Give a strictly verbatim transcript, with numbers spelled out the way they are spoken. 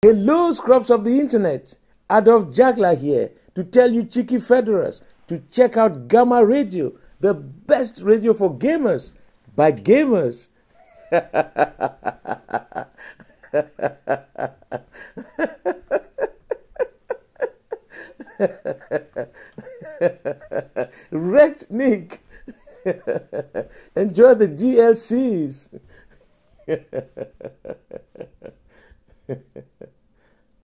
Hello, scrubs of the internet. Adolf Jagler here to tell you, Cheeky Fedoras, to check out Gamma Radio, the best radio for gamers by gamers. Wrecked Nick. Enjoy the D L Cs.